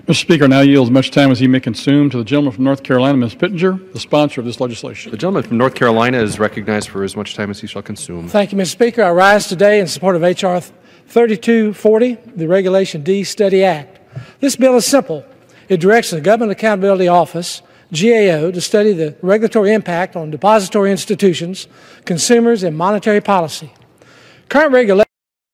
Mr. Speaker, now yields much time as he may consume to the gentleman from North Carolina, Ms. Pittenger, the sponsor of this legislation. The gentleman from North Carolina is recognized for as much time as he shall consume. Thank you, Mr. Speaker. I rise today in support of H.R. 3240, the Regulation D Study Act. This bill is simple. It directs the Government Accountability Office, GAO, to study the regulatory impact on depository institutions, consumers, and monetary policy. Current regulations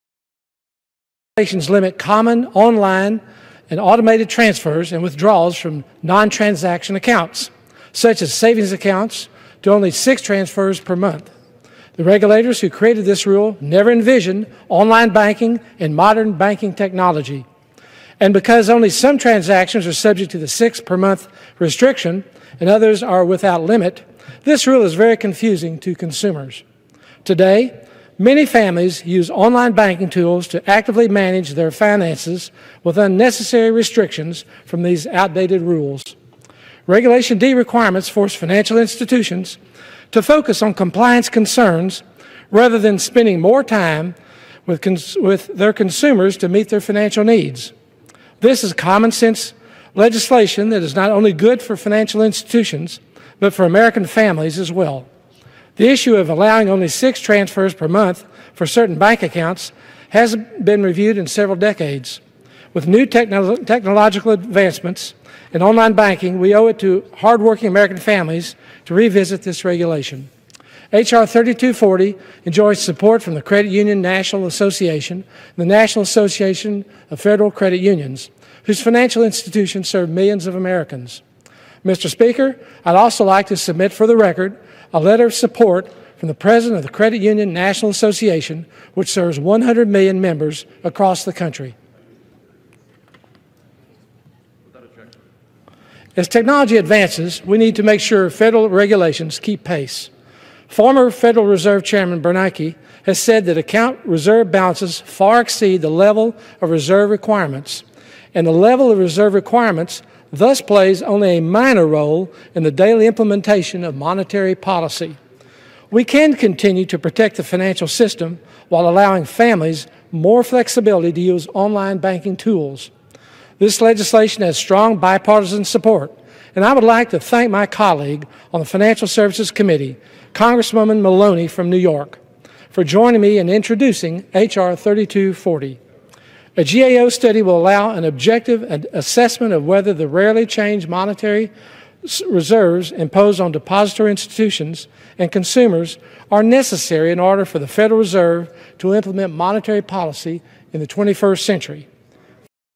limit common online and automated transfers and withdrawals from non-transaction accounts, such as savings accounts, to only 6 transfers per month. The regulators who created this rule never envisioned online banking and modern banking technology. And because only some transactions are subject to the 6 per month restriction and others are without limit, this rule is very confusing to consumers. Today, many families use online banking tools to actively manage their finances with unnecessary restrictions from these outdated rules. Regulation D requirements force financial institutions to focus on compliance concerns rather than spending more time with their consumers to meet their financial needs. This is common sense legislation that is not only good for financial institutions, but for American families as well. The issue of allowing only 6 transfers per month for certain bank accounts has been reviewed in several decades. With new technological advancements in online banking, we owe it to hardworking American families to revisit this regulation. H.R. 3240 enjoys support from the Credit Union National Association and the National Association of Federal Credit Unions, whose financial institutions serve millions of Americans. Mr. Speaker, I'd also like to submit for the record a letter of support from the President of the Credit Union National Association, which serves 100 million members across the country. As technology advances, we need to make sure federal regulations keep pace. Former Federal Reserve Chairman Bernanke has said that account reserve balances far exceed the level of reserve requirements, and the level of reserve requirements thus plays only a minor role in the daily implementation of monetary policy. We can continue to protect the financial system while allowing families more flexibility to use online banking tools. This legislation has strong bipartisan support, and I would like to thank my colleague on the Financial Services Committee, Congresswoman Maloney from New York, for joining me in introducing H.R. 3240. A GAO study will allow an objective assessment of whether the rarely changed monetary reserves imposed on depository institutions and consumers are necessary in order for the Federal Reserve to implement monetary policy in the 21st century.